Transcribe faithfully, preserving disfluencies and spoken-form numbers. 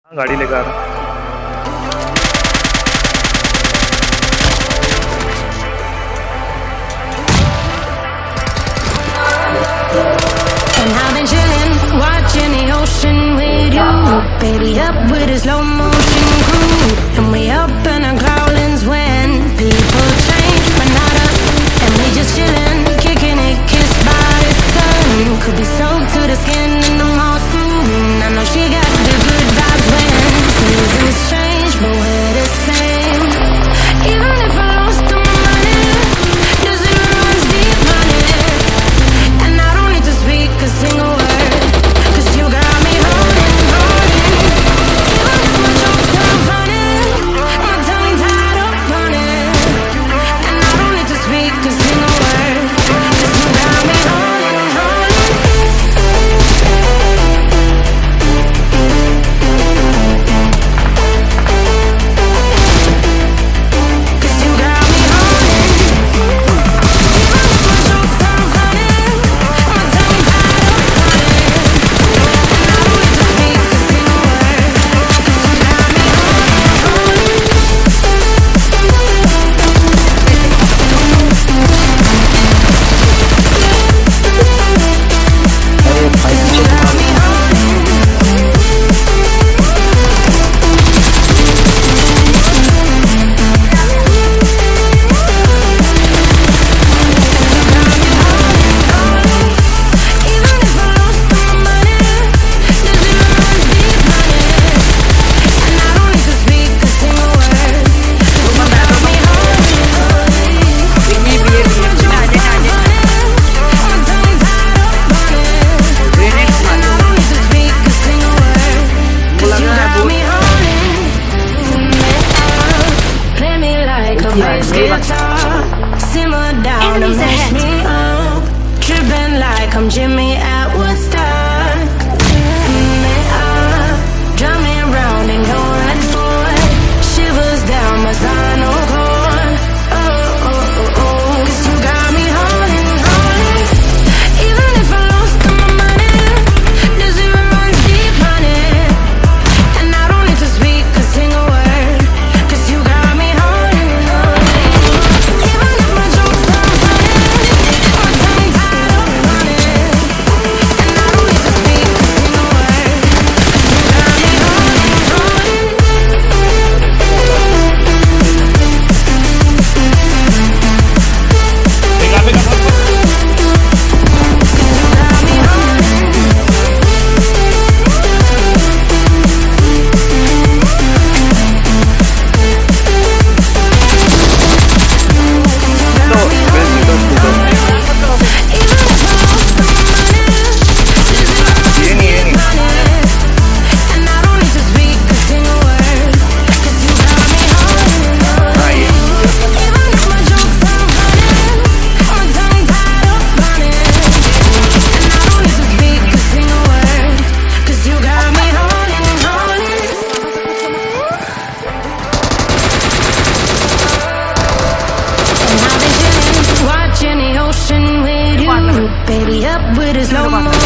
गाड़ी लेकर आ रहा हूँ। And I've been chillin', watching the ocean with you, baby, up with a slow motion crew. And we up in our growlings when people change, but not us. And we just chillin', kicking it, kissed by the sun. Could be soaked to the skin in the mall soon. I know she got the good vibes when seasons change, but we're the same. Even if I lost all my money, does it run deep, honey? And I don't need to speak a single word, 'cause you got me holding, holding. Even if my jokes sound funny, my tongue tied up on it. And I don't need to speak a single word, 'cause you got me holding, holding. 'Cause you got me holding. Even if my jokes sound funny, my tongue tied up on it. And I don't need to speak a single word, 'cause you got me holding, holding. 'Cause you got me Even if I lost all my money, does it run deep, honey? And I don't need to speak a single word, 'cause you got me holding, holding. Even if my jokes sound funny, my tongue tied up on it. And I don't need to speak a single word, 'cause you got me holding me up. Play me like a bass guitar, simmer down and mess me up. Tripping like I'm Jimmy at Woodstock. Me up, drumming round and going for it. Shivers down my spinal cord. Oh, oh, oh, oh. 'Cause you got me holding, holding. Even if I lost all my money, does it run deep, honey? And I don't need to speak a single word, 'cause you got me holding, holding. Even if my jokes sound funny, my tongue tied up on it. And I don't need to speak a single word, 'cause you got me holding, holding. Baby, up with a slow motion.